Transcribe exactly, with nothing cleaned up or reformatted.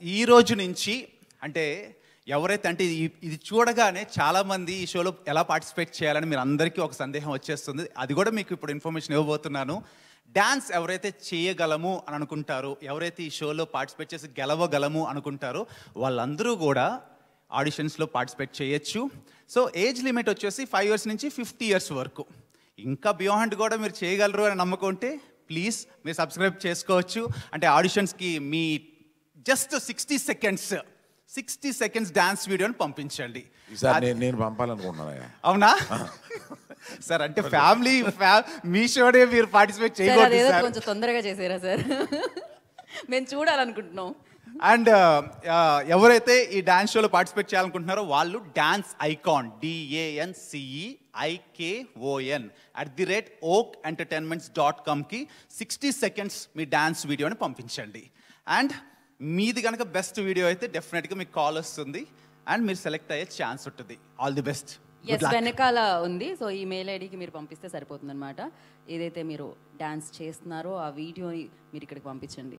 ఈ రోజు నుంచి అంటే ఎవరైతే అంటే ఇది చూడగానే చాలామంది ఈ షోలో ఎలా పార్టిసిపేట్ చేయాలని మీరు అందరికీ ఒక సందేహం వచ్చేస్తుంది. అది కూడా మీకు ఇప్పుడు ఇన్ఫర్మేషన్ ఇవ్వబోతున్నాను. డాన్స్ ఎవరైతే చేయగలము అని అనుకుంటారో, ఎవరైతే ఈ షోలో పార్టిసిపేట్ చేసి గెలవగలము అనుకుంటారో వాళ్ళందరూ కూడా ఆడిషన్స్లో పార్టిసిపేట్ చేయొచ్చు. సో ఏజ్ లిమిట్ వచ్చేసి ఫైవ్ ఇయర్స్ నుంచి ఫిఫ్టీ ఇయర్స్ వరకు. ఇంకా బియాండ్ కూడా మీరు చేయగలరు అని నమ్మకం ఉంటే ప్లీజ్ మీరు సబ్స్క్రైబ్ చేసుకోవచ్చు. అంటే ఆడిషన్స్కి మీ just sixty seconds sixty seconds dance వీడియోని పంపించండి. నేను పంపాలనుకుంటున్నా. అవునా సార్? అంటే ఫ్యామిలీ మీ షోనే మీరు పార్టిసిపేట్ చేయకూడదు సార్, కొంచెం తొందరగా చేసారా సార్? మేము చూడాలనుకుంటున్నాం. అండ్ ఎవరైతే ఈ డాన్స్ షోలో పార్టిసిపేట్ చేయాలనుకుంటున్నారో వాళ్ళు dance icon D A N C E I K O N at the rate oak entertainments dot కామ్కి సిక్స్టీ సెకండ్స్ మీ డాన్స్ వీడియోని పంపించండి. అండ్ మీది కనుక బెస్ట్ వీడియో అయితే డెఫినెట్గా మీకు కాల్ వస్తుంది అండ్ మీరు సెలెక్ట్ అయ్యే ఛాన్స్ ఉంటుంది. All the best. ఎస్, వెనకాల ఉంది. సో ఈ మెయిల్ ఐడికి మీరు పంపిస్తే సరిపోతుంది అనమాట. ఏదైతే మీరు డాన్స్ చేస్తున్నారో ఆ వీడియోని మీరు ఇక్కడికి పంపించండి.